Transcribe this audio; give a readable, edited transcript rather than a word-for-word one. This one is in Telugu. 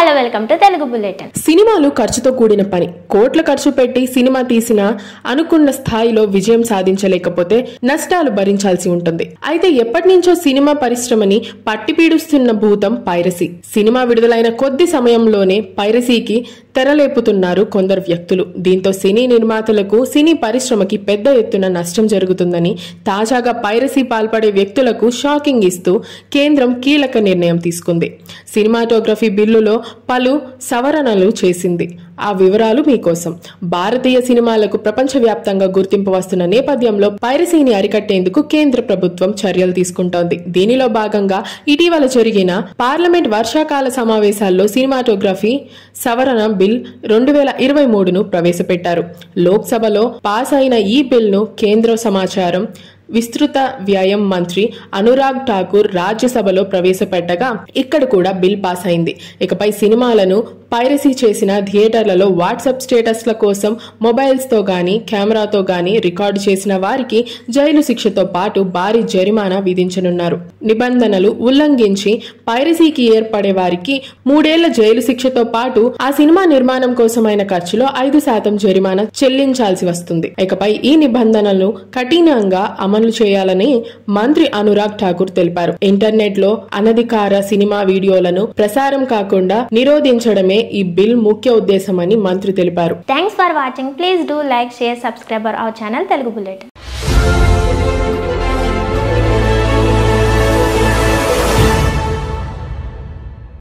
Hello welcome to Telugu bulletin. సినిమాలు ఖర్చుతో కూడిన పని. కోట్ల ఖర్చు పెట్టి సినిమా తీసినా అనుకున్న స్థాయిలో విజయం సాధించలేకపోతే నష్టాలు భరించాల్సి ఉంటుంది. అయితే ఎప్పటి నుంచో సినిమా పరిశ్రమని పట్టిపీడుస్తున్న భూతం పైరసీ. సినిమా విడుదలైన కొద్ది సమయంలోనే పైరసీకి తెరలేపుతున్నారు కొందరు వ్యక్తులు. దీంతో సినీ నిర్మాతలకు, సినీ పరిశ్రమకి పెద్ద ఎత్తున నష్టం జరుగుతుందని తాజాగా పైరసీ పాల్పడే వ్యక్తులకు షాకింగ్ ఇస్తూ కేంద్రం కీలక నిర్ణయం తీసుకుంది. సినిమాటోగ్రఫీ బిల్లులో పలు సవరణలు చేసింది. ఆ వివరాలు మీకోసం. భారతీయ సినిమాలకు ప్రపంచవ్యాప్తంగా గుర్తింపు వస్తున్న నేపథ్యంలో పైరసీని అరికట్టేందుకు కేంద్ర ప్రభుత్వం చర్యలు తీసుకుంటోంది. దీనిలో భాగంగా ఇటీవల జరిగిన పార్లమెంట్ వర్షాకాల సమావేశాల్లో సినిమాటోగ్రఫీ సవరణ బిల్ 2023ను ప్రవేశపెట్టారు. లోక్సభలో పాస్ అయిన ఈ బిల్ను కేంద్ర సమాచారం విస్తృత వ్యయం మంత్రి అనురాగ్ ఠాకూర్ రాజ్యసభలో ప్రవేశపెట్టగా ఇక్కడ కూడా బిల్ పాస్ అయింది. ఇకపై సినిమాలను పైరసీ చేసిన థియేటర్లలో వాట్సాప్ స్టేటస్ల కోసం మొబైల్స్ తో గానీ కెమెరాతో గానీ రికార్డు చేసిన వారికి జైలు శిక్షతో పాటు భారీ జరిమానా విధించనున్నారు. నిబంధనలు ఉల్లంఘించి పైరసీకి ఏర్పడే వారికి 3 ఏళ్ల జైలు శిక్షతో పాటు ఆ సినిమా నిర్మాణం కోసమైన ఖర్చులో 5% జరిమానా చెల్లించాల్సి వస్తుంది. ఇకపై ఈ నిబంధనలను కఠినంగా అమలు చేయాలని మంత్రి అనురాగ్ ఠాకూర్ తెలిపారు. ఇంటర్నెట్ లో అనధికార సినిమా వీడియోలను ప్రసారం కాకుండా నిరోధించడమే ఈ బిల్ ముఖ్య ఉద్దేశమని మంత్రి తెలిపారు. Thanks for watching. Please do like, share, subscribe our channel Telugu bulletin.